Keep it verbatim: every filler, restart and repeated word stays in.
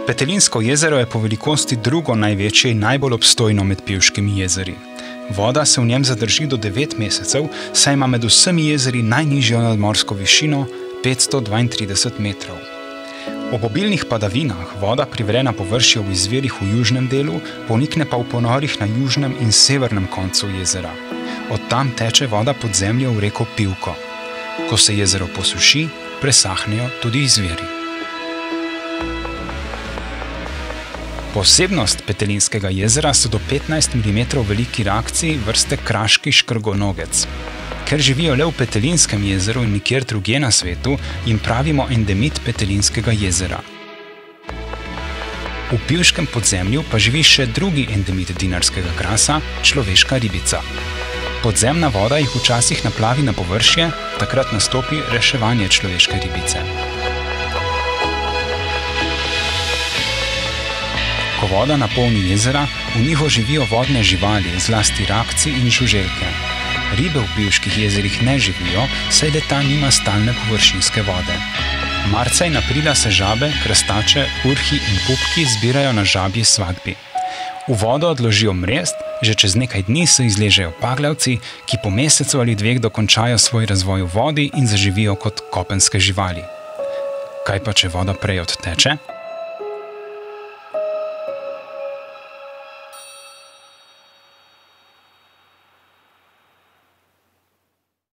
Petelinsko jezero je po velikosti drugo največje in najbolj obstojno med Pivškimi jezeri. Voda se v njem zadrži do devet mesecev, saj ima med vsemi jezeri najnižjo nadmorsko višino petsto dvaintrideset metrov. Ob obilnih padavinah voda privre na površje v izvirih v južnem delu, ponikne pa v ponorih na južnem in severnem koncu jezera. Od tam teče voda pod zemljo v reko Pivko. Ko se jezero posuši, presahnejo tudi izviri. Posebnost Petelinskega jezera so do petnajst milimetrov veliki rakci vrste kraški škrgonogec. Ker živijo le v Petelinskem jezeru in nikjer drugje na svetu, jim pravimo endemit Petelinskega jezera. V pivškem podzemlju pa živi še drugi endemit dinarskega krasa, človeška ribica. Podzemna voda jih včasih naplavi na površje, takrat nastopi reševanje človeške ribice. Ko voda napolni jezera, v njih živijo vodne živali, zlasti rakci in žuželke. Ribe v pivških jezerih ne živijo, saj leta nima stalne površinske vode. Marca in aprila se žabe, krastače, urhi in pupki zbirajo na žabji svadbi. V vodo odložijo mrest, že čez nekaj dni se izležejo paglavci, ki po mesecu ali dveh dokončajo svoj razvoj v vodi in zaživijo kot kopenske živali. Kaj pa, če voda prej odteče?